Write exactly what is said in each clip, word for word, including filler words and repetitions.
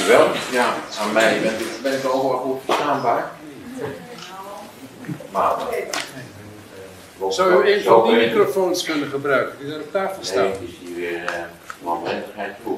dankjewel. Ja, aan mij ben ik, ben ik overal goed verstaanbaar. Maar, zou u een van die microfoons kunnen gebruiken die daar op tafel staan? Nee, het is hier weer uh, landwendigheid proef.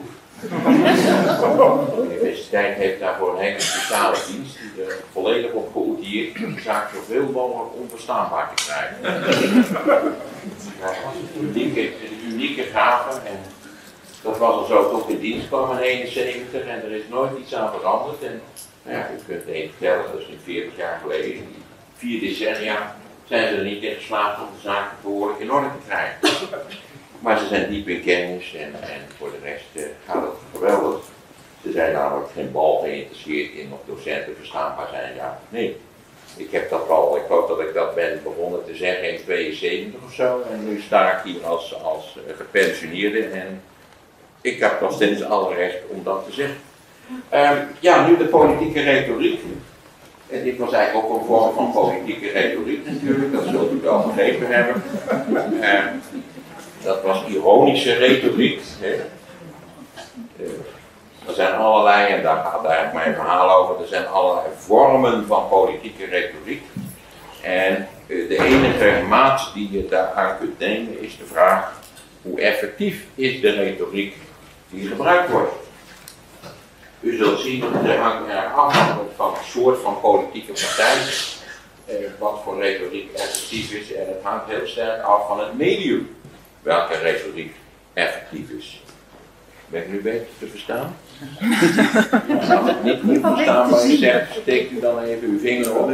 De universiteit heeft daarvoor een hele speciale dienst die er volledig op geoutilleerd is om de zaak zoveel mogelijk onverstaanbaar te krijgen. Dat was een unieke, een unieke gave en dat was al zo tot in dienst kwam in eenenzeventig en er is nooit iets aan veranderd. En nou ja, u kunt even vertellen, dat is nu veertig jaar geleden, vier decennia zijn ze er niet in geslaagd om de zaak behoorlijk in orde te krijgen. Maar ze zijn diep in kennis en, en voor de rest uh, gaat het geweldig. Ze zijn namelijk geen bal geïnteresseerd in of docenten verstaanbaar zijn, ja of nee. Ik heb dat al, ik hoop dat ik dat ben begonnen te zeggen in tweeënzeventig of zo. En nu sta ik hier als, als uh, gepensioneerde en ik heb nog steeds alle recht om dat te zeggen. Um, ja, nu de politieke retoriek. En dit was eigenlijk ook een vorm van politieke retoriek natuurlijk, dat zult u wel begrepen hebben. Uh, dat was ironische retoriek. Hè. Uh, er zijn allerlei, en daar gaat eigenlijk mijn verhaal over, er zijn allerlei vormen van politieke retoriek. En uh, de enige maat die je daaraan kunt nemen is de vraag, hoe effectief is de retoriek die gebruikt wordt. U zult zien, er hangt erg af van het soort van politieke partij, eh, wat voor retoriek effectief is, en het hangt heel sterk af van het medium, welke retoriek effectief is. Ben ik nu beter te verstaan? Als het niet goed verstaanbaar is, zegt, steekt u dan even uw vinger op.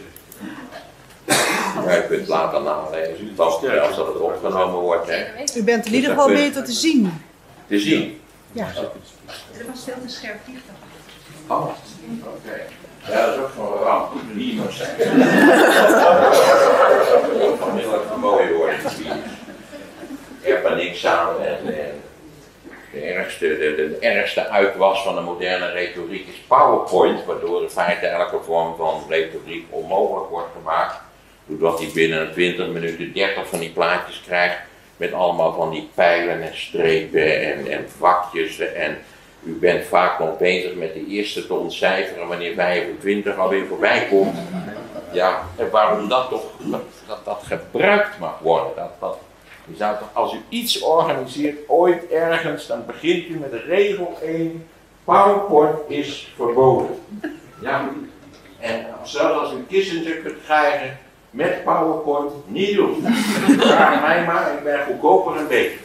Ja, u kunt later nalezen, u vast zelfs dat het opgenomen wordt. Hè. U bent in ieder geval beter te zien. Te zien? Ja. Er was veel te scherp licht. Oh, oké. Okay. Ja, dat is ook van een ramp. Hier nog zijn. Vanmiddag een mooie woorden. Ik heb er niks aan. En, en de, ergste, de, de ergste uitwas van de moderne retoriek is PowerPoint, waardoor in feite elke vorm van retoriek onmogelijk wordt gemaakt. Doordat hij binnen twintig minuten dertig van die plaatjes krijgt. Met allemaal van die pijlen en strepen en, en vakjes. En u bent vaak nog bezig met de eerste te ontcijferen wanneer vijfentwintig alweer voorbij komt. Ja, en waarom dat toch, dat dat, dat gebruikt mag worden. Dat, dat, je zou toch, als u iets organiseert ooit ergens, dan begint u met de regel één. PowerPoint is verboden. Ja, en zelfs als u Kissinger kunt krijgen met PowerPoint, niet doen. Vraag mij maar, ik ben goedkoper en beter.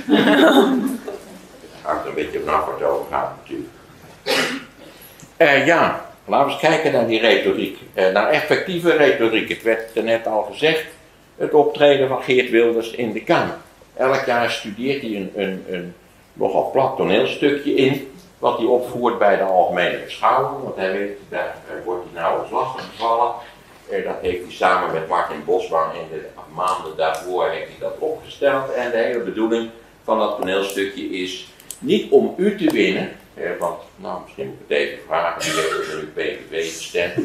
Het hangt een beetje vanaf wat het over gaat natuurlijk. Uh, ja, laten we eens kijken naar die retoriek. Uh, naar effectieve retoriek. Het werd net al gezegd, het optreden van Geert Wilders in de Kamer. Elk jaar studeert hij een, een, een nogal plat toneelstukje in, wat hij opvoert bij de algemene beschouwing. Want hij weet, daar uh, wordt hij nou eens lastig gevallen. Uh, dat heeft hij samen met Martin Bosman in de maanden daarvoor heeft hij dat opgesteld. En de hele bedoeling van dat toneelstukje is niet om u te winnen, eh, want nou misschien moet ik het even vragen, wie heeft er nu P V V gestemd?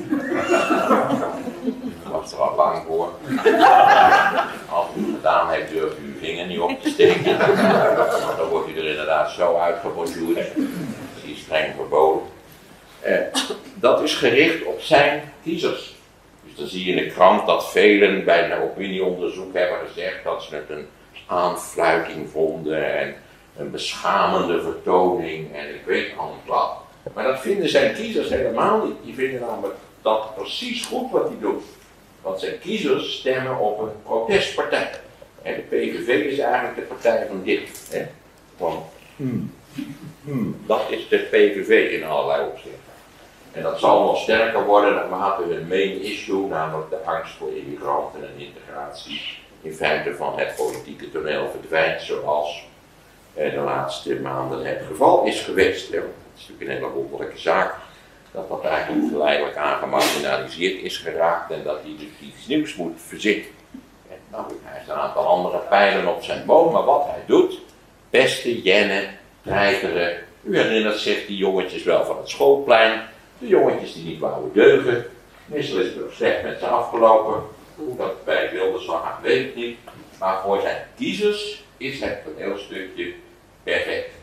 Ik was er al bang voor. Als u het gedaan heeft, durft u uw vinger niet op te steken. Want dan wordt u er inderdaad zo uitgebonjourd. Dat is hier streng verboden. Eh, dat is gericht op zijn kiezers. Dus dan zie je in de krant dat velen bij een opinieonderzoek hebben gezegd dat ze het een aanfluiting vonden en een beschamende vertoning en ik weet al niet wat. Maar dat vinden zijn kiezers helemaal niet. Die vinden namelijk dat precies goed wat hij doet. Want zijn kiezers stemmen op een protestpartij. En de P V V is eigenlijk de partij van dit. Hè? Van, hmm, hmm, dat is de P V V in allerlei opzichten. En dat zal nog sterker worden naarmate hun main issue, namelijk de angst voor immigranten en integratie, in feite van het politieke toneel verdwijnt, zoals eh, de laatste maanden het geval is geweest. Hè. Het is natuurlijk een hele wonderlijke zaak dat dat eigenlijk geleidelijk aangemarginaliseerd is geraakt en dat hij dus iets nieuws moet verzinnen. En, nou, hij heeft een aantal andere pijlen op zijn boom, maar wat hij doet, pesten, jennen, treiteren. U herinnert zich die jongetjes wel van het schoolplein. De jongetjes die niet wouden deugen. Meestal is het ook slecht met ze afgelopen. Hoe dat bij Wilders lag, weet ik niet. Maar voor zijn kiezers is het toneelstukje perfect.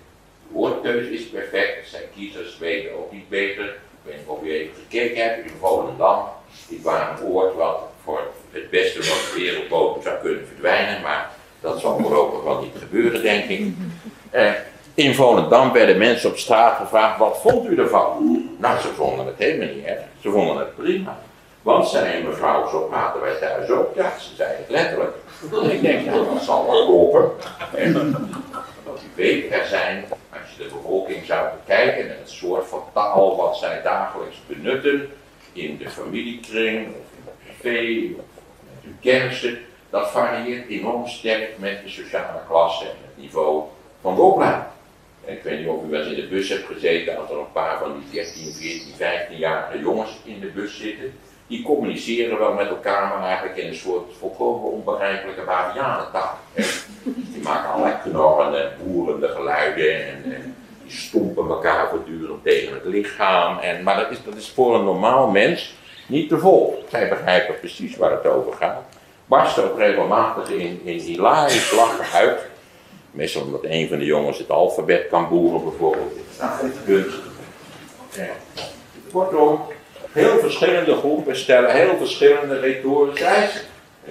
woordkeuze is perfect, zijn kiezers weten ook niet beter. Ik weet niet of u even gekeken hebt, in Volendam. Dit was een woord wat voor het beste van de wereld boven zou kunnen verdwijnen, maar dat zal voorlopig wel niet gebeuren, denk ik. Eh, in Volendam werden mensen op straat gevraagd, wat vond u ervan? Nou, ze vonden het helemaal niet erg. Ze vonden het prima. Want, zei een mevrouw, zo praten wij thuis ook. Ja, ze zei het letterlijk. En ik denk, nou, dat zal wel kloppen. En, want u weet, er zijn, als je de bevolking zou bekijken, en het soort van taal wat zij dagelijks benutten, in de familiekring, of in de privé, of met hun kennissen, dat varieert enorm sterk met de sociale klasse en het niveau van de opleiding. Ik weet niet of u wel eens in de bus hebt gezeten, als er een paar van die dertien, veertien, vijftienjarige jongens in de bus zitten. Die communiceren wel met elkaar, maar eigenlijk in een soort volkomen onbegrijpelijke Bavianentaal. Die maken allerlei knorrende, boerende geluiden en, en die stompen elkaar voortdurend tegen het lichaam. En, maar dat is, dat is voor een normaal mens niet te volgen. Zij begrijpen precies waar het over gaat. Barst ook regelmatig in, in hilarisch lachen uit. Meestal omdat een van de jongens het alfabet kan boeren bijvoorbeeld. Dat is kunst. Ja. Kortom, heel verschillende groepen stellen heel verschillende retorische eisen.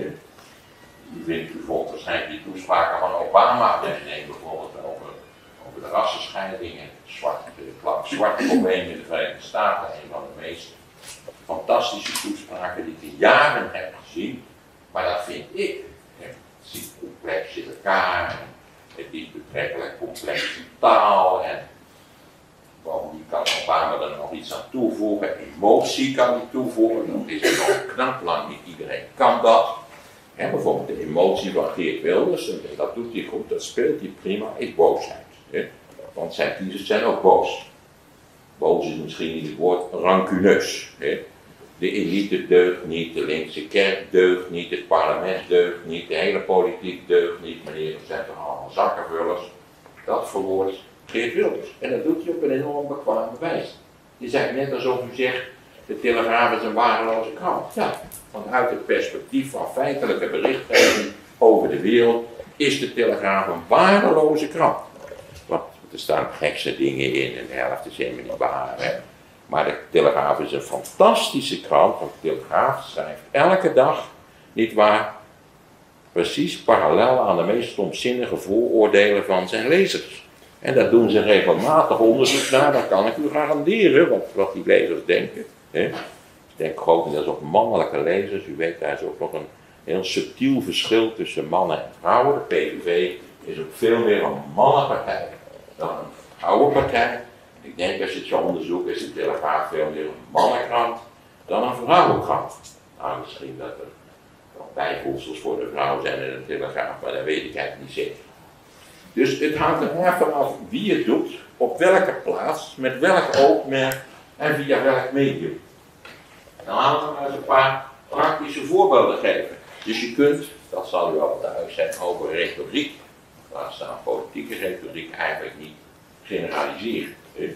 U vindt, u volgt waarschijnlijk die toespraken van Obama. Neem bijvoorbeeld over, over de rassenscheiding en het zwarte, zwarte probleem in de Verenigde Staten. Een van de meest fantastische toespraken die ik in jaren heb gezien. Maar dat vind ik. Het zit complex in elkaar. Het is betrekkelijk complexe taal. En bovendien kan Obama er nog iets aan toevoegen. Emotie kan hij toevoegen. Dat is nog knap, lang niet iedereen kan dat. En bijvoorbeeld de emotie van Geert Wilders, en dat doet hij goed, dat speelt hij prima, is boosheid. Hè? Want zijn kiezers zijn ook boos. Boos is misschien niet het woord rancuneus. Hè? De elite deugt niet, de linkse kerk deugt niet, het parlement deugt niet, de hele politiek deugt niet, meneer, dat zijn toch allemaal zakkenvullers. Dat verwoordt Geert Wilders. En dat doet hij op een enorm bekwame wijze. Je zegt net alsof u zegt, de Telegraaf is een waardeloze krant. Ja, want uit het perspectief van feitelijke berichtgeving over de wereld is de Telegraaf een waardeloze krant. Want er staan gekse dingen in en de helft is helemaal niet waar. Hè? Maar de Telegraaf is een fantastische krant, want de Telegraaf schrijft elke dag, niet waar, precies parallel aan de meest stomzinnige vooroordelen van zijn lezers. En daar doen ze regelmatig onderzoek naar, dat kan ik u garanderen, wat, wat die lezers denken. Hè? Ik denk grotendeels op mannelijke lezers, u weet, daar is ook nog een heel subtiel verschil tussen mannen en vrouwen. De P V V is ook veel meer een mannenpartij dan een vrouwenpartij. Ik denk, als je het zo onderzoekt, is de Telegraaf veel meer een mannenkrant dan een vrouwenkrant. Nou, misschien dat er wel bijvoegsels voor de vrouw zijn in een Telegraaf, maar dat weet ik eigenlijk niet zeker. Dus het hangt er erg vanaf wie het doet, op welke plaats, met welk oogmerk en via welk medium. Dan laten we maar eens een paar praktische voorbeelden geven. Dus je kunt, dat zal u al duidelijk zijn, over retoriek, laat staan politieke retoriek, eigenlijk niet generaliseren.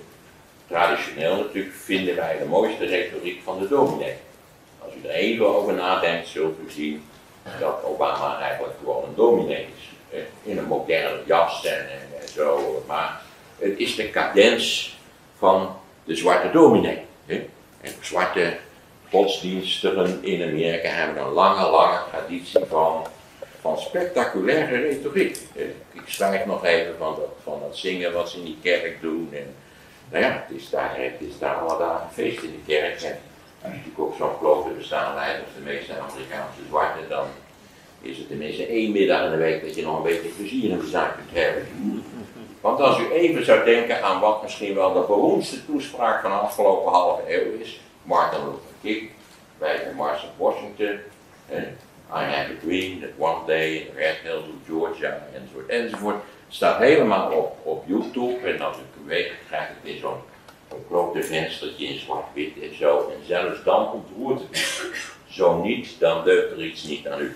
Traditioneel natuurlijk vinden wij de mooiste retoriek van de dominee. Als u er even over nadenkt, zult u zien dat Obama eigenlijk gewoon een dominee is. In een moderne jas en, en, en zo. Maar het is de cadens van de zwarte dominee. En de zwarte godsdienstigen in Amerika hebben een lange, lange traditie van, van spectaculaire retoriek. Ik schrijf nog even van dat, van dat zingen wat ze in die kerk doen. En, nou ja, het is daar, het is daar alle dagen feest in de kerk. En als je natuurlijk ook zo'n klooster bestaan leidt als de meeste Amerikaanse zwarten, dan is het tenminste één middag in de week dat je nog een beetje plezier in de zaak kunt hebben. Want als u even zou denken aan wat misschien wel de beroemdste toespraak van de afgelopen halve eeuw is, Martin Luther King bij de Mars of Washington, eh, I have a dream that one day in the Red Hills of Georgia, enzovoort, enzovoort. Het staat helemaal op, op YouTube en als u weet, krijgt het in zo'n grote venstertje in zwart-wit en zo. En zelfs dan ontroert het niet. Zo niet, dan deugt er iets niet aan u.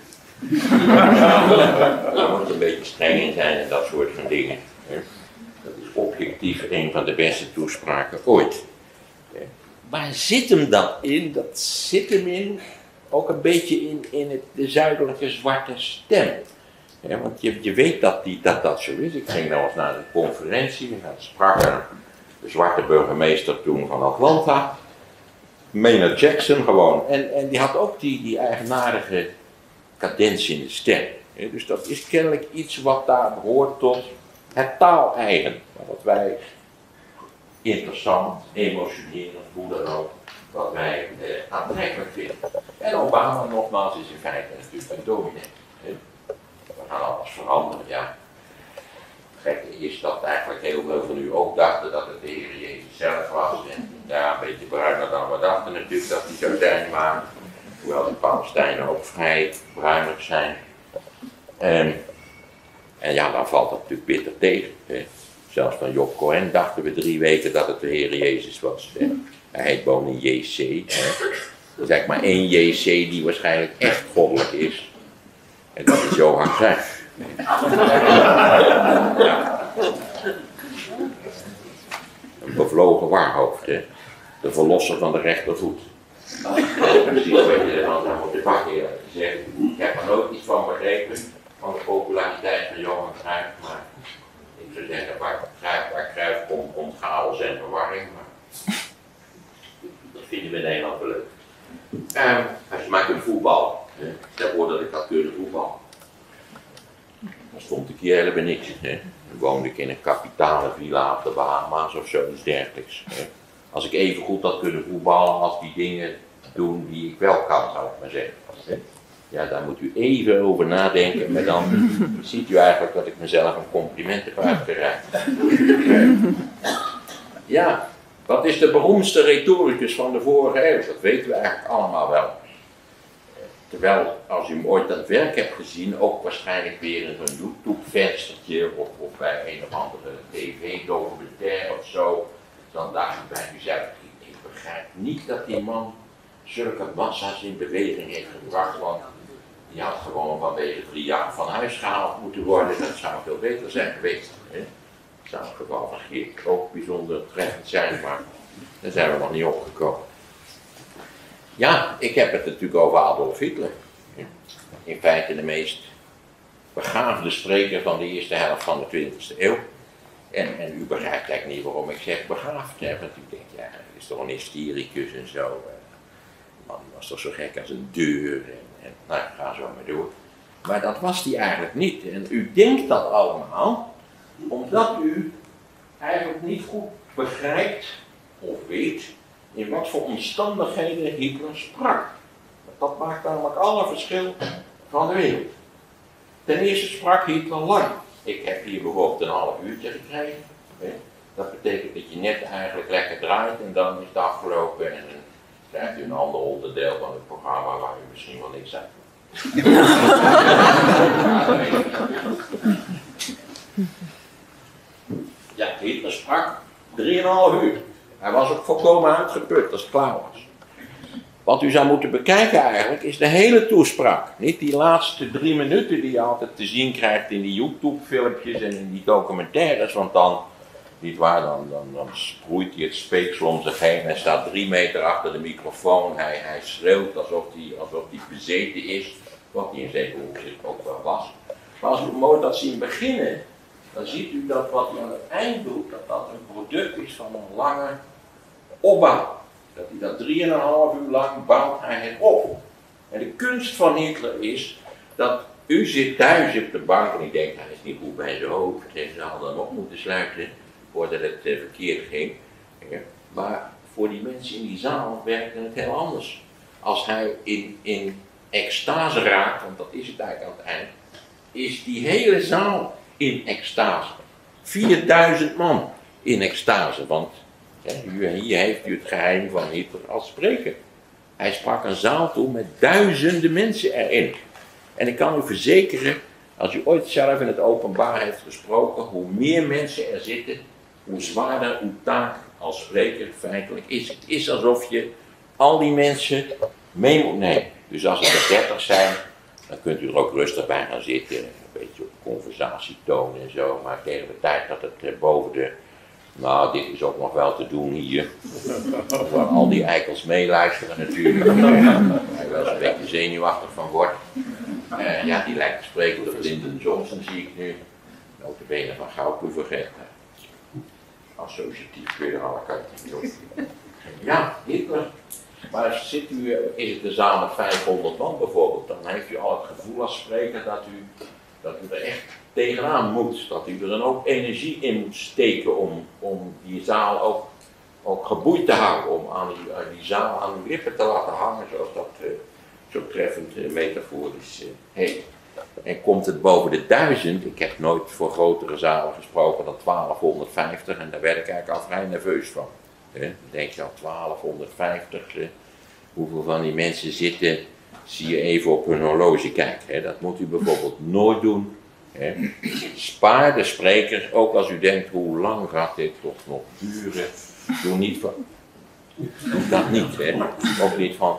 Daar moet een beetje streng in zijn en dat soort van dingen. Dat is objectief een van de beste toespraken ooit. Waar zit hem dan in? Dat zit hem in, ook een beetje in, in het, de zuidelijke zwarte stem. Ja, want je, je weet dat, die, dat dat zo is. Ik ging nou eens naar een conferentie en dan sprak er de zwarte burgemeester toen van Atlanta, Maynard Jackson gewoon. En, en die had ook die, die eigenaardige cadens in de stem. Ja, dus dat is kennelijk iets wat daar behoort tot het taaleigen. Wat wij interessant, emotionerend, hoe dan ook, wat wij eh, aantrekkelijk vinden. En Obama nogmaals is in feite natuurlijk een dominee. We gaan alles veranderen, ja. Gek is dat eigenlijk heel veel van u ook dachten dat het de Heer Jezus zelf was. En ja, een beetje bruiner dan we dachten natuurlijk dat hij zou zijn, maar hoewel de Palestijnen ook vrij bruinig zijn. En, en ja, dan valt dat natuurlijk bitter tegen. Hè. Zelfs van Job Cohen dachten we drie weken dat het de Heer Jezus was. Hè. Hij heet gewoon J C. Hè. Er is eigenlijk maar één J C die waarschijnlijk echt goddelijk is. En dat is Johan Cruijff. Ja. Een bevlogen waarhoofd, hè? De verlosser van de rechtervoet. Precies wat je dan moet de bak eerlijk gezegd. Ik heb er nooit iets van begrepen, van de populariteit van Johan Cruijff, maar ik zou zeggen, waar Cruijff, waar Cruijff komt, komt chaos en verwarring, maar dat vinden we in Nederland wel leuk. Um, als je maar kunt voetballen, stel voor dat ik had kunnen voetballen. Dan stond ik hier helemaal niks. Hè. Dan woonde ik in een kapitale villa op de Bahama's of zoiets dergelijks. Hè. Als ik even goed had kunnen voetballen als die dingen doen die ik wel kan, zou ik maar zeggen. Hè. Ja, daar moet u even over nadenken, maar dan ziet u eigenlijk dat ik mezelf een compliment heb uitgereikt. Ja, wat is de beroemdste retoricus van de vorige eeuw? Dat weten we eigenlijk allemaal wel. Terwijl, als u hem ooit aan het werk hebt gezien, ook waarschijnlijk weer in zo'n YouTube-venstertje of, of bij een of andere tv-documentaire of zo, dan dacht u bij uzelf, ik, ik begrijp niet dat die man zulke massa's in beweging heeft gebracht, want die had gewoon vanwege drie jaar van huis gehaald moeten worden. Dat zou veel beter zijn geweest. Hè? Dat zou het geval van Geert ook bijzonder treffend zijn, maar daar zijn we nog niet opgekomen. Ja, ik heb het natuurlijk over Adolf Hitler. In feite de meest begaafde spreker van de eerste helft van de twintigste eeuw. En, en u begrijpt eigenlijk niet waarom ik zeg begaafd. Hè? Want u denkt, ja, hij is toch een historicus en zo. De man was toch zo gek als een deur. En, en nou, ga zo maar door. Maar dat was hij eigenlijk niet. En u denkt dat allemaal, omdat u eigenlijk niet goed begrijpt of weet in wat voor omstandigheden Hitler sprak. Dat maakt namelijk alle verschil van de wereld. Ten eerste sprak Hitler lang. Ik heb hier bijvoorbeeld een half uurtje gekregen. Dat betekent dat je net eigenlijk lekker draait en dan is het afgelopen en dan krijgt u een ander onderdeel van het programma waar u misschien wel niks aan doet. Ja, Hitler sprak drieënhalf uur. Hij was ook volkomen uitgeput als het klaar was. Wat u zou moeten bekijken eigenlijk is de hele toespraak. Niet die laatste drie minuten die je altijd te zien krijgt in die YouTube-filmpjes en in die documentaires. Want dan, niet waar, dan, dan, dan sproeit hij het speeksel om zich heen. Hij staat drie meter achter de microfoon. Hij, hij schreeuwt alsof hij, alsof hij bezeten is. Wat hij in zekere opzicht ook wel was. Maar als u mooi dat zien beginnen, dan ziet u dat wat hij aan het eind doet, dat dat een product is van een lange opbouw. Dat hij dat drieënhalf uur lang bouwt hij het op. En de kunst van Hitler is dat u zit thuis op de bank en ik denk, hij is niet goed bij zijn hoofd. En ze hadden hem op moeten sluiten voordat het eh, verkeerd ging. Ja, maar voor die mensen in die zaal werkte het heel anders. Als hij in, in extase raakt, want dat is het eigenlijk aan het eind, is die hele zaal in extase. vierduizend man in extase, want hè, hier heeft u het geheim van Hitler als spreker. Hij sprak een zaal toe met duizenden mensen erin. En ik kan u verzekeren, als u ooit zelf in het openbaar heeft gesproken, hoe meer mensen er zitten, hoe zwaarder uw taak als spreker feitelijk is. Het is alsof je al die mensen mee moet nemen. Dus als het er dertig zijn, dan kunt u er ook rustig bij gaan zitten. Een beetje op conversatietoon en zo. Maar tegen de tijd dat het boven de... Nou, dit is ook nog wel te doen hier. Waar al die eikels meeluisteren natuurlijk. Waar je wel eens een beetje zenuwachtig van wordt. Uh, ja, die lijkt te spreken op Lyndon Johnson, zie ik nu. Notabene van Gauwproeverget. Associatief kun je er alle kanten op. Ja, Hitler. Maar zit u, is het een zaal met vijfhonderd man bijvoorbeeld, dan heeft u al het gevoel als spreker dat u, dat u er echt tegenaan moet. Dat u er dan ook energie in moet steken om, om die zaal ook, ook geboeid te houden. Om aan die, aan die zaal aan uw lippen te laten hangen, zoals dat uh, zo treffend uh, metaforisch uh, heet. En komt het boven de duizend, ik heb nooit voor grotere zalen gesproken dan twaalfhonderdvijftig en daar werd ik eigenlijk al vrij nerveus van. Dan denk je al twaalfhonderdvijftig, hoeveel van die mensen zitten, zie je even op hun horloge kijken. Dat moet u bijvoorbeeld nooit doen. Spaar de sprekers, ook als u denkt hoe lang gaat dit toch nog duren. Doe niet van, doe dat niet, hè. Ook niet van,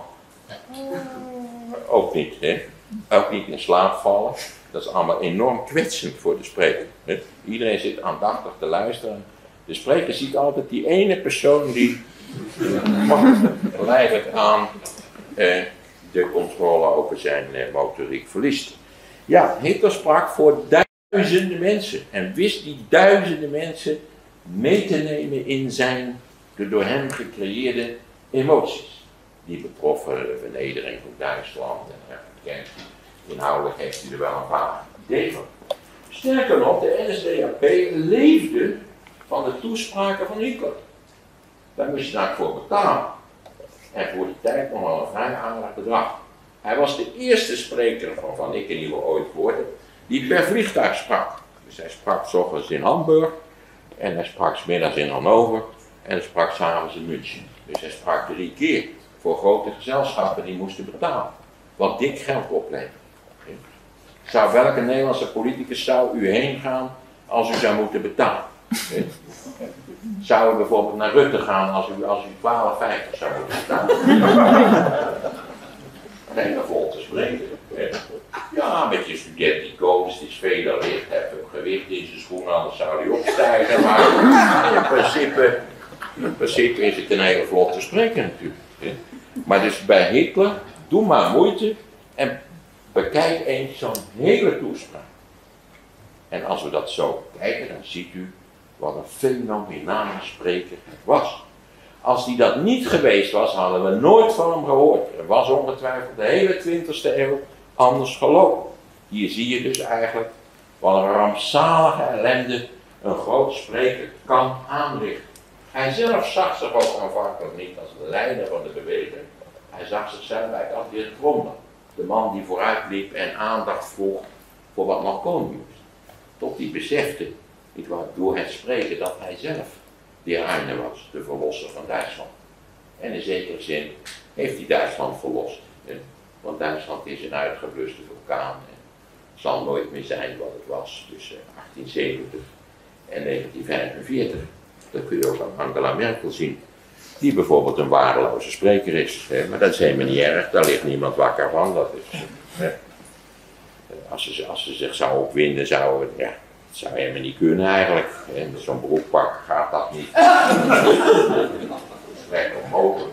ook niet, hè. Ook niet in slaap vallen. Dat is allemaal enorm kwetsend voor de spreker. Hè. Iedereen zit aandachtig te luisteren. De spreker ziet altijd die ene persoon die geleidelijk aan eh, de controle over zijn eh, motoriek verliest. Ja, Hitler sprak voor duizenden mensen en wist die duizenden mensen mee te nemen in zijn de door hem gecreëerde emoties. Die betroffen de vernedering van Duitsland en uh, inhoudelijk heeft hij er wel een paar ideeën van. Sterker nog, de N S D A P leefde van de toespraken van Hitler. Daar moest je daar voor betalen. En voor die tijd nog wel een vrij aardig bedrag. Hij was de eerste spreker van, van ik in ieder geval ooit gehoord heb, die per vliegtuig sprak. Dus hij sprak 's ochtends in Hamburg, en hij sprak 's middags in Hannover, en hij sprak 's avonds in München. Dus hij sprak drie keer voor grote gezelschappen die moesten betalen. Wat dik geld oplevert. Zou welke Nederlandse politicus zou u heen gaan als u zou moeten betalen? Zou u bijvoorbeeld naar Rutte gaan als u, als u twaalf vijftig zou moeten betalen? Nee, dat valt te spreken. Ja, met je studentico's, het is veel licht, heeft een gewicht in zijn schoenen, anders zou hij opstijgen. Maar in principe, in principe is het een hele vlotte spreker natuurlijk. Maar dus bij Hitler, doe maar moeite en bekijk eens zo'n hele toespraak. En als we dat zo kijken, dan ziet u wat een fenomenale spreker het was. Als die dat niet geweest was, hadden we nooit van hem gehoord. Er was ongetwijfeld de hele twintigste eeuw anders gelopen. Hier zie je dus eigenlijk wat een rampzalige ellende een groot spreker kan aanrichten. Hij zelf zag zich ook aanvankelijk niet als de leider van de beweging. Hij zag zichzelf eigenlijk als de Tromler. De man die vooruit liep en aandacht vroeg voor wat nog komen moest. Tot hij besefte, niet waar, door het spreken, dat hij zelf de Eine was, de verlosser van Duitsland. En in zekere zin heeft hij Duitsland verlost. Hè? Want Duitsland is een uitgebluste vulkaan en zal nooit meer zijn wat het was tussen achttienzeventig en negentien vijfenveertig. Dat kun je ook aan Angela Merkel zien. Die bijvoorbeeld een waardeloze spreker is. Hè? Maar dat is helemaal niet erg, daar ligt niemand wakker van. Dat is, hè? Als, ze, als ze zich zou opwinden, zou het, ja, het zou helemaal niet kunnen eigenlijk. Met zo'n broekpak gaat dat niet. Dat is slecht onmogelijk.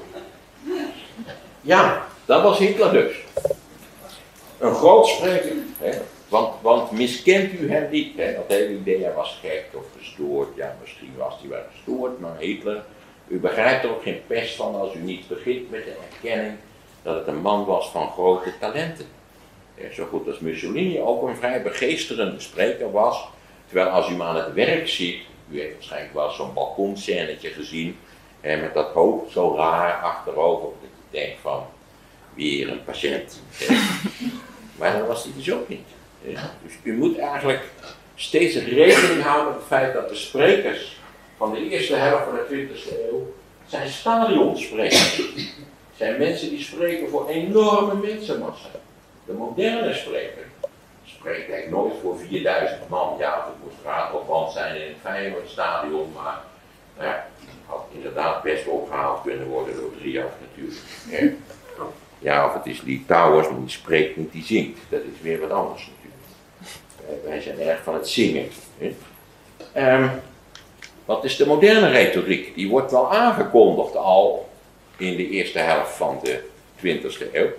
Ja, dat was Hitler dus. Een groot spreker. Hè? Want, want miskent u hem niet. Hè? Dat hele idee, hij was gek of gestoord. Ja, misschien was hij wel gestoord, maar Hitler. U begrijpt er ook geen pest van als u niet begint met de erkenning dat het een man was van grote talenten. Zo goed als Mussolini ook een vrij begeesterende spreker was. Terwijl als u hem aan het werk ziet, u heeft waarschijnlijk wel zo'n balkonscènetje gezien, hè, met dat hoofd zo raar achterover, dat je denkt van, weer een patiënt. Hè. Maar dat was hij dus ook niet. Hè. Dus u moet eigenlijk steeds rekening houden met het feit dat de sprekers van de eerste helft van de twintigste eeuw zijn stadionsprekers. Zijn mensen die spreken voor enorme mensenmassa. De moderne spreker spreekt eigenlijk nooit voor vierduizend man. Ja, het moest ratelband zijn in het Feyenoordstadion, maar nou ja, het had inderdaad best opgehaald kunnen worden door Rijaf natuurlijk. Ja, of het is Lee Towers, maar die spreekt niet, die zingt. Dat is weer wat anders natuurlijk. Wij zijn erg van het zingen. Um, wat is de moderne retoriek? Die wordt wel aangekondigd al in de eerste helft van de twintigste eeuw.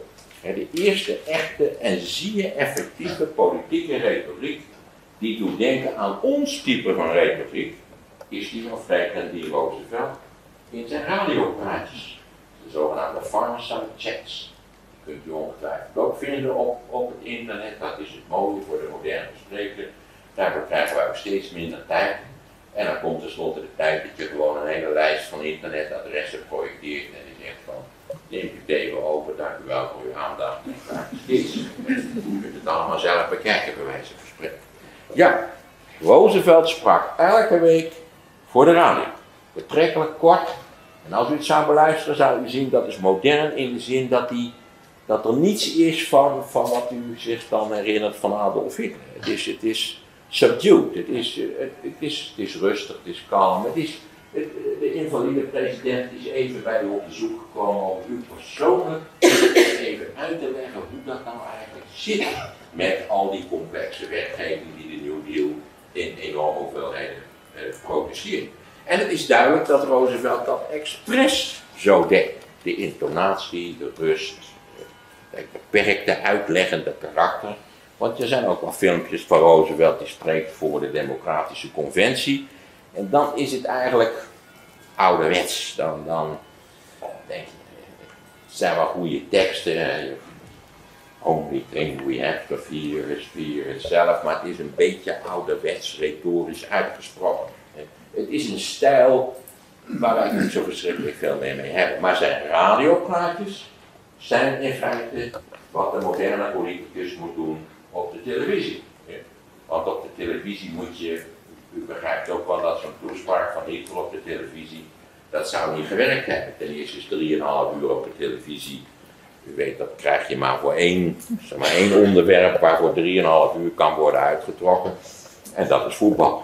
De eerste echte en zeer effectieve politieke retoriek die doet denken aan ons type van retoriek, is die van Franklin D. Roosevelt in zijn radiopraatjes. De zogenaamde fireside chats. Die kunt u ongetwijfeld ook vinden op, op het internet. Dat is het mooie voor de moderne spreker. Daardoor krijgen wij ook steeds minder tijd. En dan komt tenslotte de tijd dat je gewoon een hele lijst van internetadressen projecteert en je zegt van, neem u het even over, dank u wel voor uw aandacht. En klaar is dit. U kunt het allemaal zelf bekijken, bij wijze van spreken. Ja, Roosevelt sprak elke week voor de radio. Betrekkelijk kort. En als u het zou beluisteren, zou u zien dat is modern in de zin dat, die, dat er niets is van, van wat u zich dan herinnert van Adolf Hitler. Het is, het is subdued, het is, het, het, is, het is rustig, het is kalm. Het is, het, de invalide president is even bij u op bezoek gekomen om u persoonlijk even uit te leggen hoe dat nou eigenlijk zit met al die complexe wetgeving die de New Deal in enorme hoeveelheden eh, produceert. En het is duidelijk dat Roosevelt dat expres zo deed. De intonatie, de rust, het beperkte uitleggende karakter. Want er zijn ook wel filmpjes van Roosevelt die spreekt voor de Democratische Conventie. En dan is het eigenlijk ouderwets. Dan, dan denk je, het zijn wel goede teksten. Only thing we have to fear is fear itself. Maar het is een beetje ouderwets, retorisch uitgesproken. Het is een stijl waar wij niet zo verschrikkelijk veel mee, mee hebben. Maar zijn radiopraatjes zijn in feite wat de moderne politicus moet doen op de televisie. Want op de televisie moet je, u begrijpt ook wel dat zo'n toespraak van Hitler op de televisie, dat zou niet gewerkt hebben. Ten eerste is drieënhalf uur op de televisie. U weet, dat krijg je maar voor één, zeg maar één onderwerp waarvoor drieënhalf uur kan worden uitgetrokken. En dat is voetbal.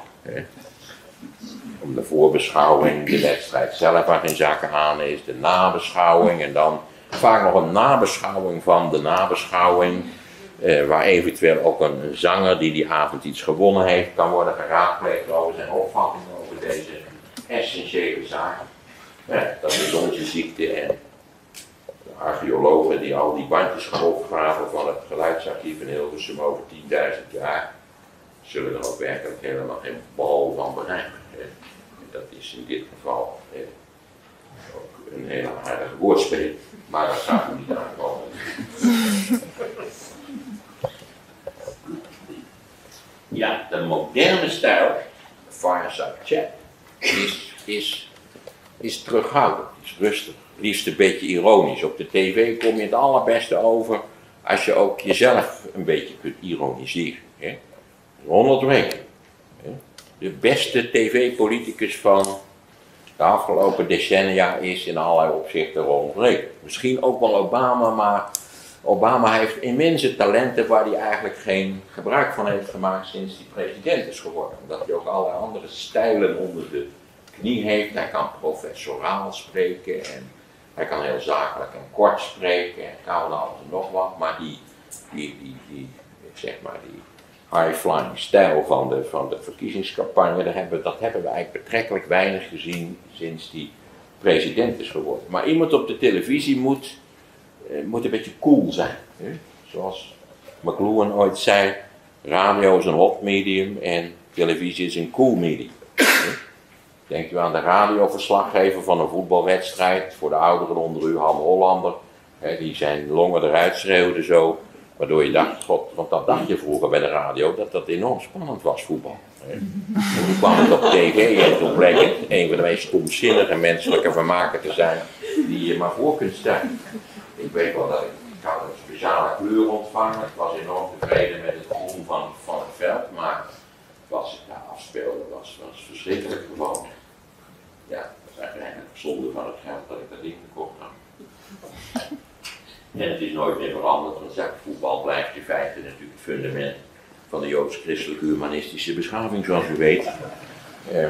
Om de voorbeschouwing, de wedstrijd zelf waar geen zaken aan is, de nabeschouwing en dan vaak nog een nabeschouwing van de nabeschouwing, eh, waar eventueel ook een zanger die die avond iets gewonnen heeft, kan worden geraadpleegd over zijn opvattingen over deze essentiële zaken. Ja, dat is onze ziekte en de archeologen die al die bandjes gaan opgraven van het geluidsarchief in Hilversum over tienduizend jaar, zullen er ook werkelijk helemaal geen bal van bereiken. Dat is in dit geval eh, ook een hele aardige woordspeling, maar dat zou er niet aankomen. Ja, de moderne stijl, fireside chat, is, is, is terughoudend, is rustig, liefst een beetje ironisch. Op de tv kom je het allerbeste over als je ook jezelf een beetje kunt ironiseren. Hè? Ronald Reagan, hè? De beste tv-politicus van de afgelopen decennia is in allerlei opzichten Ronald Reagan. Misschien ook wel Obama, maar Obama heeft immense talenten waar hij eigenlijk geen gebruik van heeft gemaakt sinds hij president is geworden. Omdat hij ook allerlei andere stijlen onder de knie heeft. Hij kan professoraal spreken en hij kan heel zakelijk en kort spreken en kan alles en nog wat. Maar die, die, die, die, zeg maar die high-flying stijl van de, van de verkiezingscampagne, daar hebben, dat hebben we eigenlijk betrekkelijk weinig gezien sinds die president is geworden. Maar iemand op de televisie moet, eh, moet een beetje cool zijn. Hè? Zoals McLuhan ooit zei, radio is een hot medium en televisie is een cool medium. Hè? Denk u aan de radioverslaggever van een voetbalwedstrijd, voor de ouderen onder u, Han Hollander, hè, die zijn longen eruit schreeuwde zo. Waardoor je dacht, god, want dat dacht je vroeger bij de radio, dat dat enorm spannend was, voetbal. En toen kwam het op tv en toen bleek het een van de meest stomzinnige menselijke vermaken te zijn die je maar voor kunt stellen. Ik weet wel dat ik, ik had een speciale kleur ontvangen, ik was enorm tevreden met het groen van, van het veld, maar wat ze daar afspeelde was, was verschrikkelijk gewoon. Ja, dat was eigenlijk zonde van het geld dat ik dat ding gekocht had. En het is nooit meer veranderd, want ja, voetbal blijft in feite natuurlijk het fundament van de joods-christelijke humanistische beschaving, zoals u weet. Eh,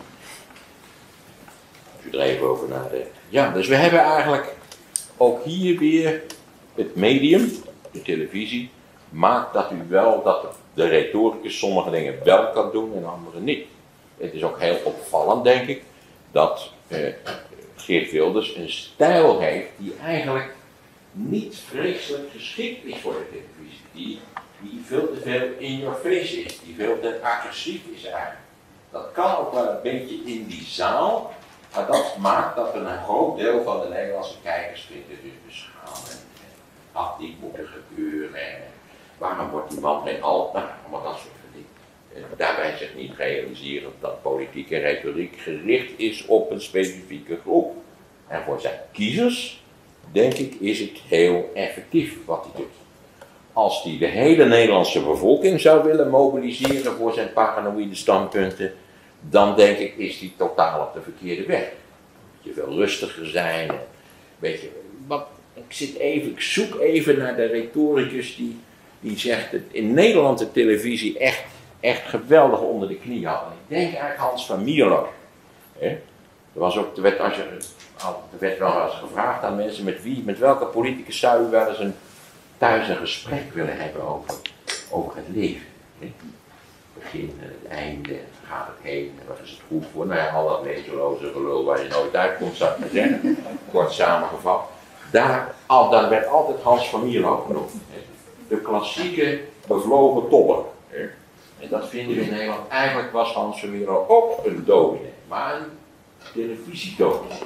als u er even over nadenkt. Ja, dus we hebben eigenlijk ook hier weer het medium, de televisie, maakt dat u wel, dat de retoricus sommige dingen wel kan doen en andere niet. Het is ook heel opvallend, denk ik, dat eh, Geert Wilders een stijl heeft die eigenlijk niet vreselijk geschikt is voor de televisie. Die, die veel te veel in your face is, die veel te agressief is eigenlijk. Dat kan ook wel een beetje in die zaal, maar dat maakt dat een groot deel van de Nederlandse kijkers vindt het dus beschamend. En had niet moeten gebeuren. En waarom wordt die man geen halt? Nou, allemaal dat soort van dingen. En daarbij zich niet realiseren dat politieke retoriek gericht is op een specifieke groep. En voor zijn kiezers, denk ik, is het heel effectief wat hij doet. Als hij de hele Nederlandse bevolking zou willen mobiliseren voor zijn paranoïde standpunten, dan denk ik, is hij totaal op de verkeerde weg. Je veel rustiger zijn. Weet je, wat, ik, zit even, ik zoek even naar de retoricus die, die zegt dat in Nederland de televisie echt, echt geweldig onder de knie had. En ik denk eigenlijk Hans van Mierlo. Hè? Er, was ook, er, werd, als je, er werd wel eens gevraagd aan mensen met wie, met welke politicus zou u wel eens een, thuis een gesprek willen hebben over, over het leven. Hè? Het begin en het einde, gaat het heen, wat is het goed voor? Nou ja, al dat lezeloze gelul waar je nooit uitkomt, zou ik maar zeggen, kort samengevat. Daar, al, daar werd altijd Hans van Mierlo genoemd. Hè? De klassieke bevlogen tobber. Hè? En dat vinden we in Nederland. Eigenlijk was Hans van Mierlo ook een dominee, maar een televisiedominee.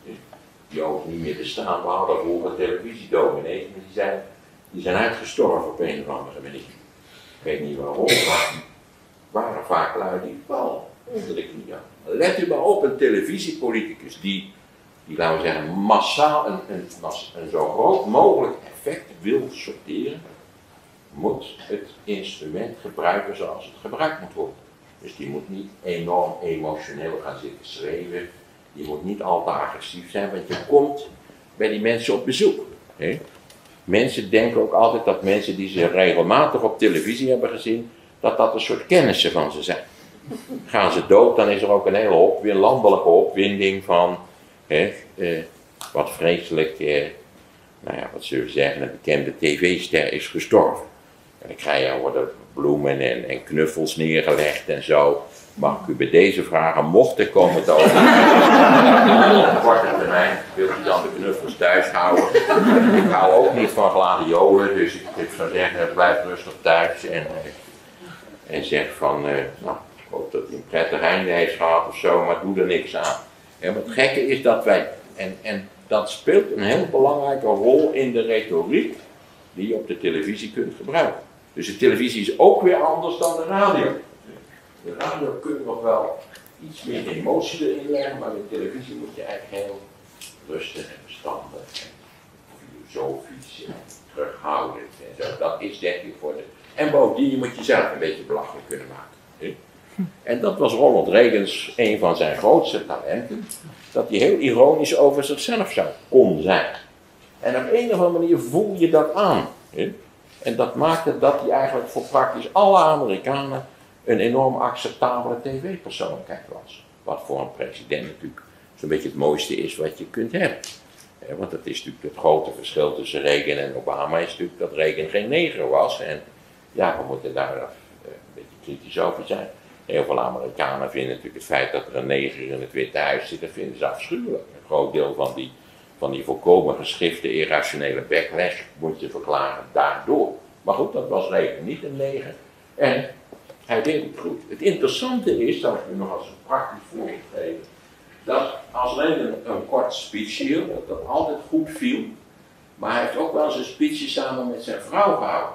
Die ook niet meer bestaan, we hadden vroeger televisiedominees, maar die zijn, die zijn uitgestorven op een of andere manier. Ik weet niet waarom, maar waren vaak lui die wel onder de knie hadden. Let u maar op, een televisiepoliticus die, die laten we zeggen, massaal een, een, een zo groot mogelijk effect wil sorteren, moet het instrument gebruiken zoals het gebruikt moet worden. Dus die moet niet enorm emotioneel gaan zitten schreeuwen. Die moet niet al te agressief zijn, want je komt bij die mensen op bezoek. Hè? Mensen denken ook altijd dat mensen die ze regelmatig op televisie hebben gezien, dat dat een soort kennissen van ze zijn. Gaan ze dood, dan is er ook een hele opwin, landelijke opwinding van, hè, eh, wat vreselijk, eh, nou ja, wat zullen we zeggen, een bekende tv-ster is gestorven. En dan krijg je, worden bloemen en, en knuffels neergelegd en zo. Mag ik u bij deze vragen, mocht er komen te over op korte termijn, wilt u dan de knuffels thuis houden? Ik hou ook niet van gladiolen, dus ik, ik zou zeggen, blijf rustig thuis en, en zeg van, uh, nou, ik hoop dat u een prettig einde heeft gehad of zo, maar doe er niks aan. En wat het gekke is dat wij, en, en dat speelt een heel belangrijke rol in de retoriek die je op de televisie kunt gebruiken. Dus de televisie is ook weer anders dan de radio. De radio kun je nog wel iets meer emotie erin leggen, maar met televisie moet je eigenlijk heel rustig en verstandig en filosofisch en terughoudend en zo. Dat is denk ik voor de... En bovendien, je moet jezelf een beetje belachelijk kunnen maken. Hè? En dat was Ronald Reagans een van zijn grootste talenten, dat hij heel ironisch over zichzelf zou kon zijn. En op een of andere manier voel je dat aan. Hè? En dat maakte dat hij eigenlijk voor praktisch alle Amerikanen een enorm acceptabele tv-persoonlijkheid was. Wat voor een president natuurlijk zo'n beetje het mooiste is wat je kunt hebben. Ja, want dat is natuurlijk het grote verschil tussen Reagan en Obama, is natuurlijk dat Reagan geen neger was. En ja, we moeten daar uh, een beetje kritisch over zijn. Heel veel Amerikanen vinden natuurlijk het feit dat er een neger in het Witte Huis zit, dat vinden ze afschuwelijk. Een groot deel van die, van die volkomen geschifte irrationele backlash moet je verklaren daardoor. Maar goed, dat was Reagan niet een neger. En hij deed het goed. Het interessante is, dat ik u nog als een praktisch voorbeeld geven, dat als Reagan een, een kort speech hield, dat dat altijd goed viel, maar hij heeft ook wel eens een speechje samen met zijn vrouw gehouden.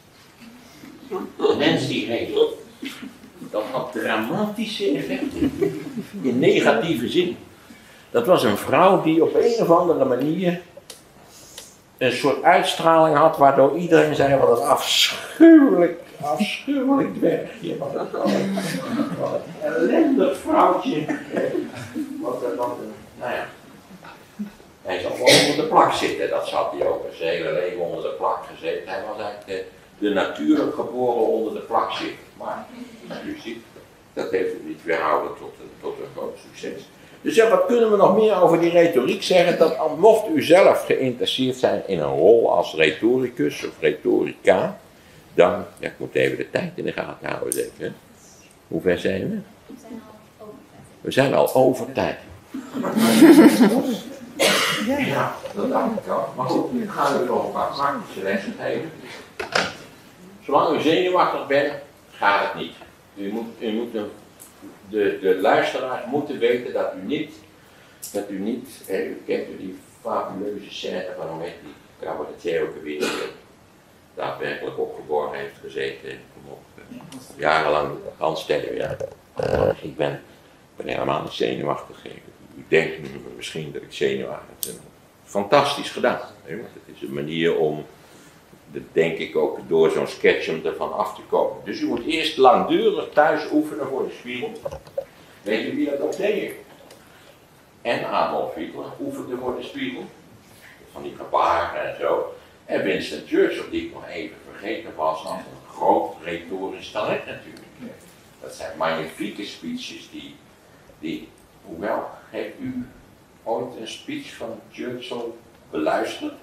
Nancy Reagan. Dat had dramatische effecten, in negatieve zin. Dat was een vrouw die op een of andere manier een soort uitstraling had, waardoor iedereen zei, wat een afschuwelijk, afschuwelijk dwergje, wat een, wat een ellendig vrouwtje. Wat een, wat een, nou ja, hij zat wel onder de plak zitten, dat zat hij ook, zijn hele leven onder de plak gezeten. Hij was eigenlijk de, de natuurlijk geboren onder de plak zitten. Maar, u ziet, dat heeft hem niet weerhouden tot een, tot een groot succes. Dus ja, wat kunnen we nog meer over die retoriek zeggen? Dat al mocht u zelf geïnteresseerd zijn in een rol als retoricus of retorica, dan, ja, ik moet even de tijd in de gaten houden zeker. Hoe ver zijn we? We zijn al over tijd. We zijn al over tijd. Ja. Ja, dat dacht ik wel. Maar goed, nu gaan we nog een paar praktische lessen geven. Zolang u zenuwachtig bent, gaat het niet. U moet, u moet een, de, de luisteraars moeten weten dat u niet, dat u niet, hè, u kent u die fabuleuze scène van hoe heet die cabaretier ook weer, die daadwerkelijk opgeborgen heeft gezeten. Kom op, jarenlang Hans Steller, ja. Ik ben, ben helemaal niet zenuwachtig. U denkt misschien dat ik zenuwachtig ben. Fantastisch gedaan. Hè? Want het is een manier om, dat denk ik ook door zo'n sketch om ervan af te komen. Dus u moet eerst langdurig thuis oefenen voor de spiegel. Weet je wie dat ook deed? En Adolf Hitler oefende voor de spiegel. Van die gebaren en zo. En Winston Churchill, die ik nog even vergeten was, als een groot retorisch talent natuurlijk. Dat zijn magnifieke speeches die, die, hoewel, heeft u ooit een speech van Churchill beluisterd?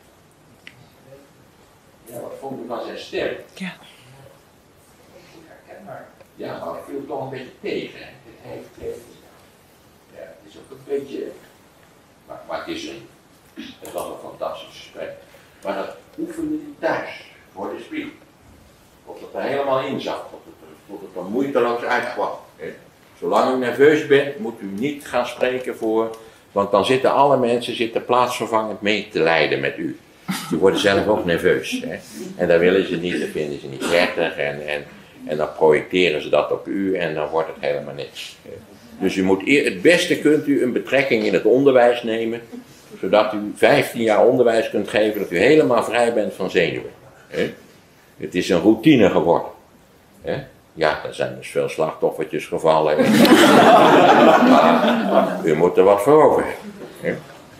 Ja, wat vond u van zijn stem? Ja. Ja, maar het viel toch een beetje tegen. Het heeft, heeft, ja, het is ook een beetje, maar, maar het is een, het was een fantastisch gesprek. Maar dat oefende hij thuis, voor de spiegel. Tot het er helemaal in zat, tot het, tot het er moeiteloos uitkwam. Zolang u nerveus bent, moet u niet gaan spreken voor, want dan zitten alle mensen zitten plaatsvervangend mee te lijden met u. Ze worden zelf ook nerveus. Hè? En dat willen ze niet, dat vinden ze niet prettig en, en, en dan projecteren ze dat op u en dan wordt het helemaal niks. Dus u moet, het beste kunt u een betrekking in het onderwijs nemen, zodat u vijftien jaar onderwijs kunt geven, dat u helemaal vrij bent van zenuwen. Hè? Het is een routine geworden. Hè? Ja, er zijn dus veel slachtoffertjes gevallen. Maar u moet er wat voor over hebben.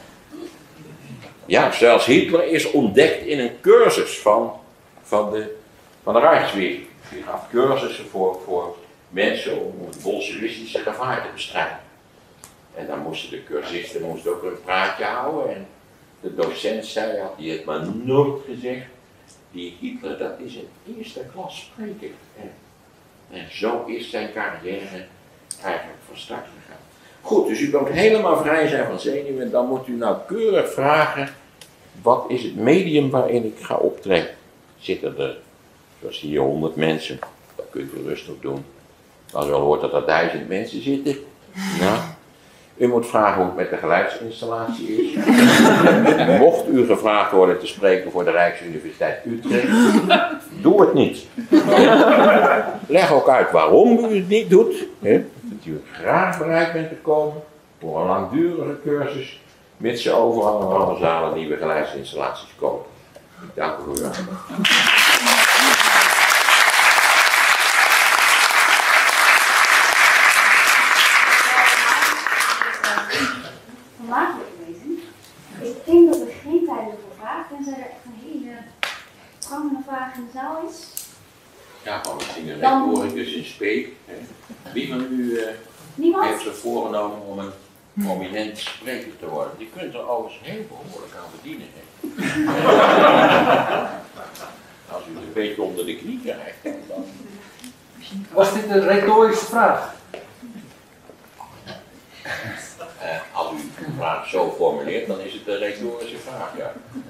Ja, zelfs Hitler is ontdekt in een cursus van, van de, van de Rijksweer. Die gaf cursussen voor, voor mensen om het bolsjewistische gevaar te bestrijden. En dan moesten de cursisten moesten ook een praatje houden. En de docent zei, had hij het maar nooit gezegd, die Hitler, dat is een eerste klas spreker. En, en zo is zijn carrière eigenlijk van start gegaan. Goed, dus u kunt helemaal vrij zijn van zenuwen en dan moet u nauwkeurig vragen, wat is het medium waarin ik ga optreden? Zitten er, zoals hier, honderd mensen, dat kunt u rustig doen. Als u al hoort dat er duizend mensen zitten, nou, u moet vragen hoe het met de geluidsinstallatie is. Mocht u gevraagd worden te spreken voor de Rijksuniversiteit Utrecht, doe het niet. Leg ook uit waarom u het niet doet. Dat u graag bereid bent te komen voor een langdurige cursus, mits ze overal in alle zalen nieuwe geluidsinstallaties kopen. Dank u wel. Vermakelijk wezen. Ik denk dat er geen tijd is voor vragen, tenzij er echt een hele prangende vraag in de zaal is. Ja, gewoon misschien een retoricus in spe. Wie van u uh, heeft zich voorgenomen om een prominent spreker te worden? Die kunt er overigens heel behoorlijk aan verdienen. Als u het een beetje onder de knie krijgt, dan... Was dit een retorische vraag? Uh, als u de vraag zo formuleert, dan is het een retorische vraag, ja.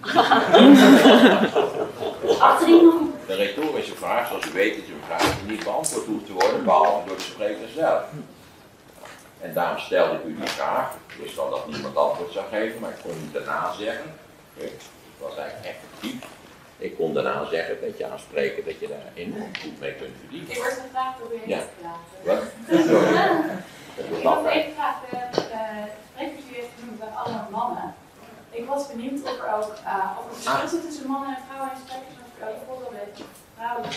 De retorische vraag, zoals u weet, is een vraag die niet beantwoord hoeft te worden, behalve door de spreker zelf. En daarom stelde ik u die vraag. Ik wist wel dat niemand antwoord zou geven, maar ik kon u daarna zeggen. Het was eigenlijk effectief. Ik kon daarna zeggen dat je aanspreken dat je daar enorm goed mee kunt verdienen. Ik word gevraagd om weer Ja. te praten. Wat? Sorry. Dat Ik was wil afvraag. even vragen, de sprekers die u heeft genoemd waren allemaal mannen. Ik was benieuwd of er ook uh, of er verschil zit tussen mannen en vrouwen en sprekers, of er ook voorbeelden heeft van vrouwen.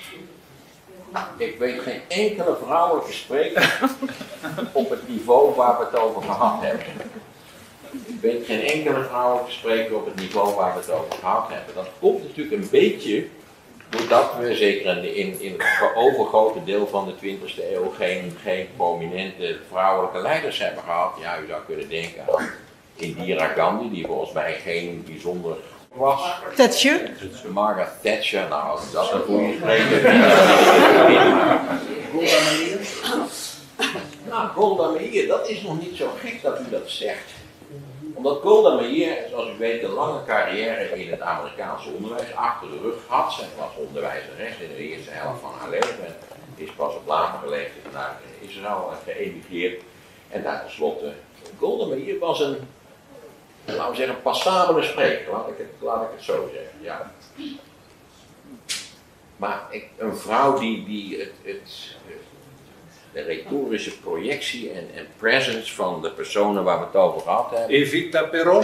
Ik weet geen enkele vrouwelijke spreker op het niveau waar we het over gehad hebben. Ik weet geen enkele vrouwelijke spreker op het niveau waar we het over gehad hebben. Dat komt natuurlijk een beetje doordat we zeker in, in het overgrote deel van de twintigste eeuw geen, geen prominente vrouwelijke leiders hebben gehad. Ja, u zou kunnen denken aan Indira Gandhi, die volgens mij geen bijzonder was. Thatcher. Margaret Thatcher, nou, dat is een goede spreker. Golda Meir. Nou, Golda Meir, dat is nog niet zo gek dat u dat zegt. Omdat Golda Meir, zoals u weet, een lange carrière in het Amerikaanse onderwijs achter de rug had. Zij was onderwijzeres in de eerste helft van haar leven en is pas op latere leeftijd naar Israël geëmigreerd. En daar tenslotte, Golda Meir was een, laten we zeggen, passabele spreker, laat ik het, laat ik het zo zeggen. Ja. Maar ik, een vrouw die, die het, het, de retorische projectie en, en presence van de personen waar we het over gehad hebben. Evita Peron?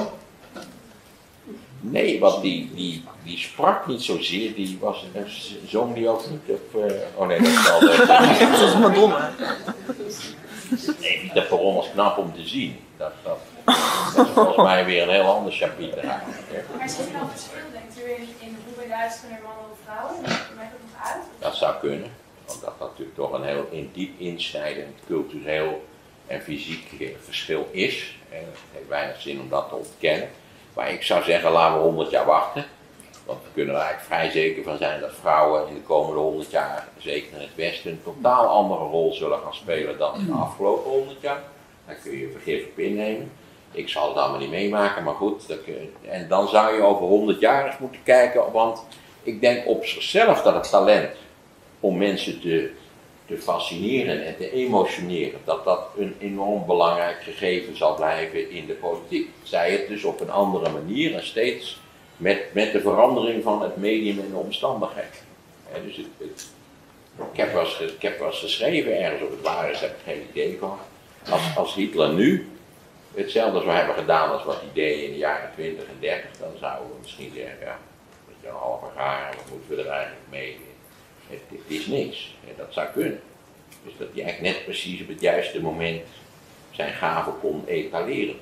Nee, want die, die, die sprak niet zozeer, die was een zoon die ook niet op. Uh, oh nee, dat is wel. Dat is Madonna. Nee, de Peron was knap om te zien. Dat, dat, dat is volgens mij weer een heel ander chapitre eigenlijk. Maar is er nou verschil, denkt u, in, in hoe we luisteren naar mannen of vrouwen? Maakt dat nog uit? Dat zou kunnen, omdat dat natuurlijk toch een heel in diep insnijdend cultureel en fysiek verschil is. En het heeft weinig zin om dat te ontkennen. Maar ik zou zeggen, laten we honderd jaar wachten. Want we kunnen er eigenlijk vrij zeker van zijn dat vrouwen in de komende honderd jaar, zeker in het Westen, een totaal andere rol zullen gaan spelen dan in de afgelopen honderd jaar. Daar kun je vergif op innemen. Ik zal het allemaal niet meemaken, maar goed. Dat kun je, en dan zou je over honderd jaar eens moeten kijken, want ik denk op zichzelf dat het talent om mensen te, te fascineren en te emotioneren, dat dat een enorm belangrijk gegeven zal blijven in de politiek. Zij het dus op een andere manier en steeds met, met de verandering van het medium en de omstandigheden. He, dus het, het, ik, heb wel eens, ik heb wel eens geschreven ergens op het waar is, heb ik geen idee van. Als, als Hitler nu hetzelfde zou hebben gedaan als wat hij deed in de jaren twintig en dertig, dan zouden we misschien zeggen, ja, dat je een halve gaar, wat moeten we er eigenlijk mee? Het, het is niks. Dat zou kunnen. Dus dat hij eigenlijk net precies op het juiste moment zijn gaven kon etaleren.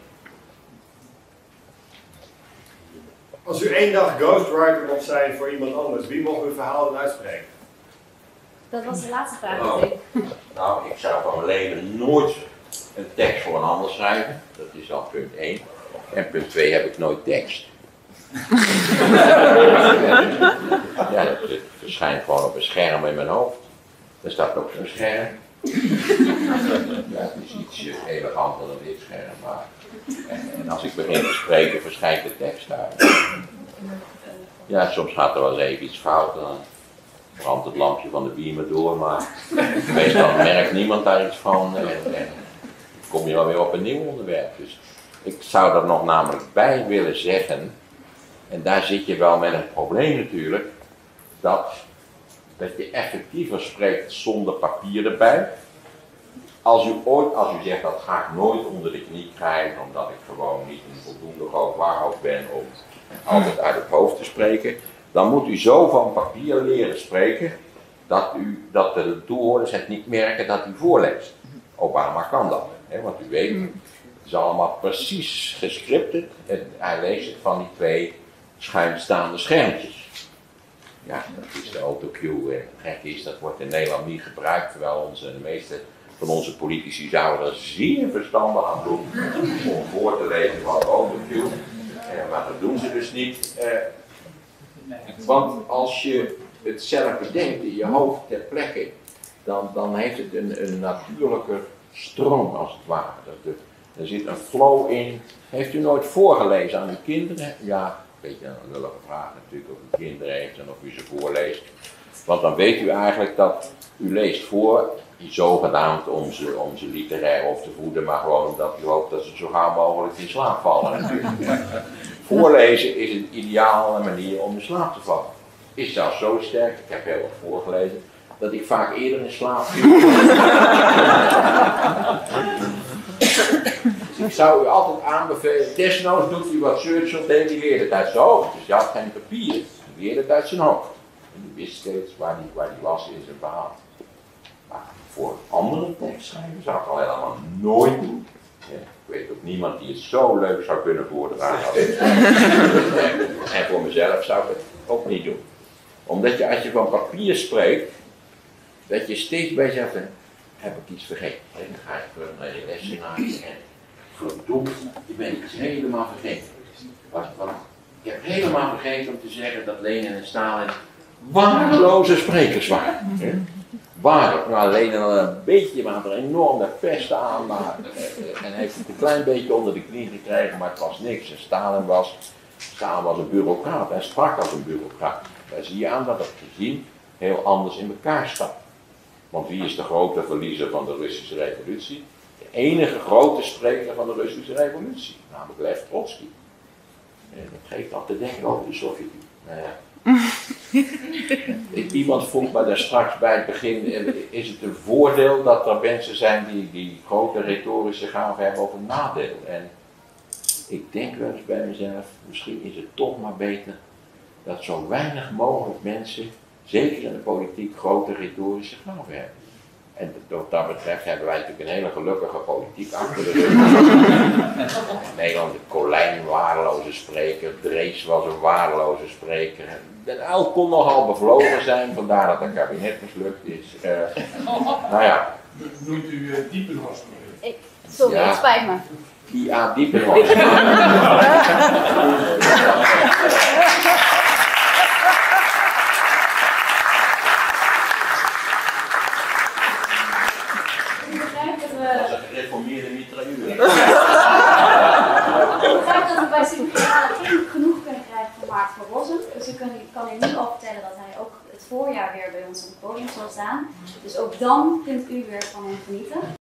Als u één dag ghostwriter mocht zijn voor iemand anders, wie mocht uw verhaal dan uitspreken? Dat was de laatste vraag. Oh. denk ik. Nou, ik zou van mijn leven nooit een tekst voor een ander schrijven. Dat is al punt één. En punt twee heb ik nooit tekst. Ja, dat, dat verschijnt gewoon op een scherm in mijn hoofd. Er staat ook zo'n scherm. Ja, het is iets eleganter dan dit scherm, maar... En, en als ik begin te spreken, verschijnt de tekst daar. Ja, soms gaat er wel eens even iets fout, dan brandt het lampje van de beamer door, maar meestal merkt niemand daar iets van en, en kom je wel weer op een nieuw onderwerp. Dus ik zou er nog namelijk bij willen zeggen, en daar zit je wel met een probleem natuurlijk, dat, dat je effectiever spreekt zonder papier erbij. Als u ooit, als u zegt dat ga ik nooit onder de knie krijgen, omdat ik gewoon niet een voldoende groot waarhoofd ben om altijd uit het hoofd te spreken, dan moet u zo van papier leren spreken, dat, u, dat de toehoorders het niet merken dat u voorleest. Obama kan dat, hè, want u weet, het is allemaal precies gescripted en hij leest het van die twee schuinstaande schermpjes. Ja, dat is de autocue en het gek is, dat wordt in Nederland niet gebruikt, terwijl onze, de meeste van onze politici zouden er zeer verstandig aan doen om voor te lezen van de autocue. Eh, maar dat doen ze dus niet. Eh, want als je het zelf bedenkt in je hoofd ter plekke, dan, dan heeft het een, een natuurlijke stroom als het ware. Dat, er zit een flow in. Heeft u nooit voorgelezen aan uw kinderen? Ja, een beetje een lullige vraag natuurlijk of u kinderen heeft en of u ze voorleest. Want dan weet u eigenlijk dat u leest voor, zogenaamd om ze, om ze literair op te voeden, maar gewoon omdat u hoopt dat ze zo gauw mogelijk in slaap vallen natuurlijk. Voorlezen is een ideale manier om in slaap te vallen. Is zelfs zo sterk, ik heb heel wat voorgelezen, dat ik vaak eerder in slaap viel. Ik zou u altijd aanbevelen, desnoods doet u wat Churchill deed, die leerde het uit zijn hoofd. Dus je had geen papier, die leerde het uit zijn hoofd. En die wist steeds waar die, waar die was in zijn verhaal. Maar voor andere tekst schrijven zou ik al helemaal nooit doen. Ja, ik weet ook niemand die het zo leuk zou kunnen voordragen. En voor mezelf zou ik het ook niet doen. Omdat je als je van papier spreekt, dat je steeds bij jezelf denkt, heb ik iets vergeten. En dan ga je terug naar je lessenaar en verdomd, je bent iets helemaal vergeten. Wat, wat, ik heb helemaal vergeten om te zeggen dat Lenin en Stalin waardeloze sprekers waren. Hè? waren nou, alleen al een beetje, maar had er enorm de pest aan, maar, uh, en heeft het een klein beetje onder de knie gekregen, maar het was niks. En Stalin was, Stalin was een bureaucraat en sprak als een bureaucraat. Daar zie je aan dat het gezien heel anders in elkaar staat. Want wie is de grote verliezer van de Russische revolutie? De enige grote spreker van de Russische revolutie, namelijk Lev Trotsky. En dat geeft al te denken over de Sovjet-Unie. Nou ja. Iemand vroeg me daar straks bij het begin, is het een voordeel dat er mensen zijn die, die grote retorische gaven hebben of een nadeel? En ik denk wel eens bij mezelf, misschien is het toch maar beter dat zo weinig mogelijk mensen, zeker in de politiek, grote retorische gaven hebben. En wat dat betreft hebben wij natuurlijk een hele gelukkige politiek achter de rug. In Nederland, de Colijn, waardeloze spreker, Drees was een waardeloze spreker. Den Uyl kon nogal bevlogen zijn, vandaar dat het kabinet mislukt is. Uh, nou ja. Noemt u uh, Diepenhorst? Ik, sorry, Ja. het spijt me. I A Diepenhorst. Dat is een gereformeerde mitrailleur. Ik begrijp dat we bij Sint-Pieter geen genoeg kunnen krijgen van Maarten van Rossum. Dus ik kan, kan u nu al vertellen dat hij ook het voorjaar weer bij ons op het podium zal staan. Dus ook dan kunt u weer van hem genieten.